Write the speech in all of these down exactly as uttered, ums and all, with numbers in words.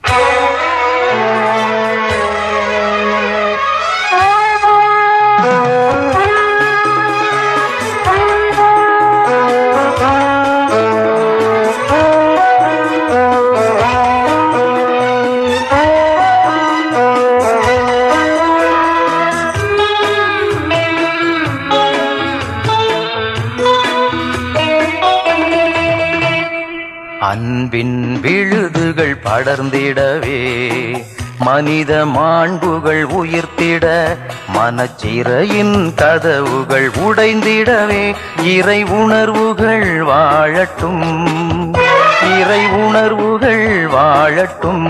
அன்பின் விழுதுகள் படர்ந்திடவே மனித மாண்புகள் உயிர்த்திட மனச்சிறையின் கதவுகள் உடைந்திடவே இறை உணர்வுகள் வாழட்டும், இறை உணர்வுகள் வாழட்டும்.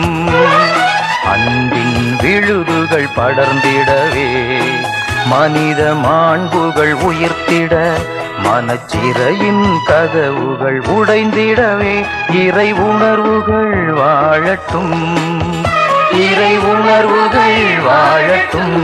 அன்பின் விழுதுகள் படர்ந்திடவே மனித மாண்புகள் உயிர்த்திட மனச்சிறையின் கதவுகள் உடைந்திடவே இறை உணர்வுகள் வாழட்டும், இறை உணர்வுகள் வாழட்டும்.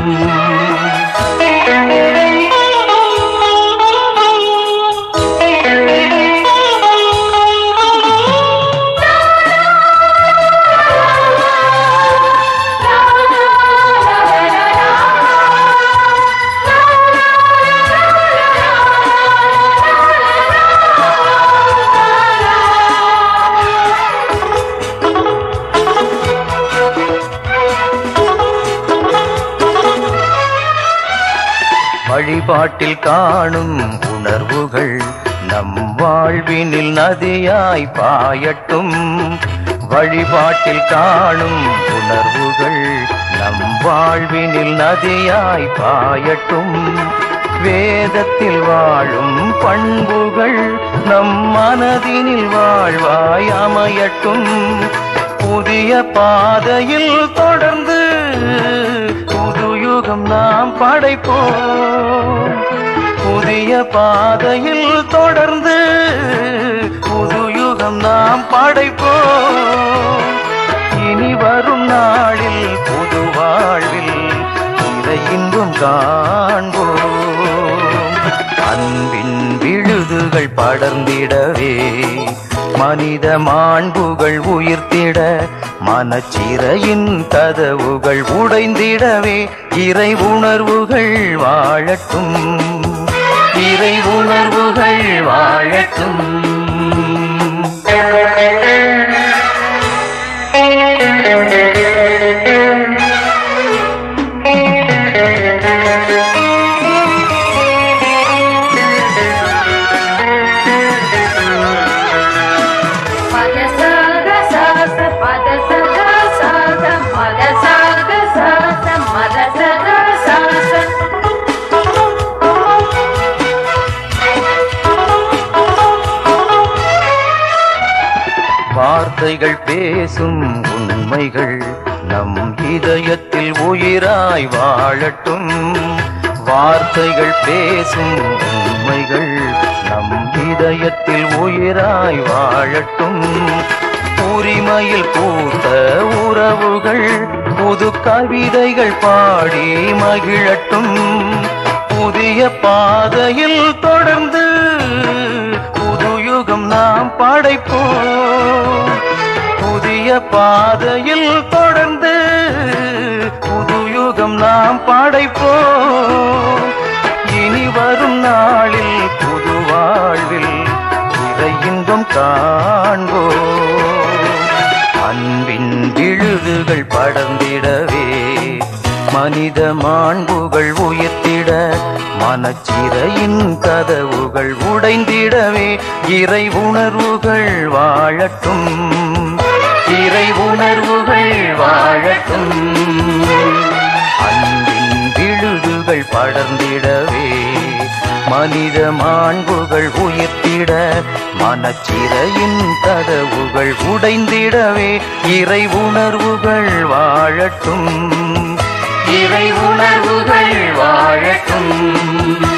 வழிபாட்டில் காணும் உணர்வுகள் நம் வாழ்வினில் நதியாய் பாயட்டும், வழிபாட்டில் காணும் உணர்வுகள் நம் வாழ்வினில் நதியாய் பாயட்டும். வேதத்தில் வாழும் பண்புகள் நம் மனதினில் வாழ்வாய் அமையட்டும். புதிய பாதையில் தொடர்ந்து புதுயுகம் நாம் படைப்போம், புதிய பாதையில் தொடர்ந்து புதுயுகம் நாம் படைப்போம். இனி வரும் நாளில் புது வாழ்வில் இறை இன்பம் காண்போம். அன்பின் விழுதுகள் படர்ந்திடவே மனித மாண்புகள் உயிர்த்திட மனச்சிறையின் கதவுகள் உடைந்திடவே இறை உணர்வுகள் வாழட்டும், இறை உணர்வுகள் வாழட்டும். வார்த்தைகள் பேசும் உண்மைகள் நம் இதயத்தில் உயிராய் வாழட்டும், வார்த்தைகள் பேசும் உண்மைகள் நம் இதயத்தில் உயிராய் வாழட்டும். உரிமையில் பூத்த உறவுகள் புது கவிதைகள் பாடி மகிழட்டும். புதிய பாதையில் தொடர்ந்து புதுயுகம் நாம் படைப்போம், புதிய பாதையில் தொடர்ந்து புதுயுகம் நாம் படைப்போம். இனி வரும் நாளில் புது வாழ்வில் இறை இன்பம் காண்போம். அன்பின் விழுதுகள் படர்ந்திடவே மனித மாண்புகள் உயர்த்திட மனச்சிறையின் கதவுகள் உடைந்திடவே இறை உணர்வுகள் வாழட்டும், இறை உணர்வுகள் வாழட்டும். அன்பின் விழுதுகள் படர்ந்திடவே மனித மாண்புகள் உயர்த்திட மனச்சிறையின் கதவுகள் உடைந்திடவே இறை உணர்வுகள் வாழட்டும், இறை உணர்வுகள் வாழட்டும்.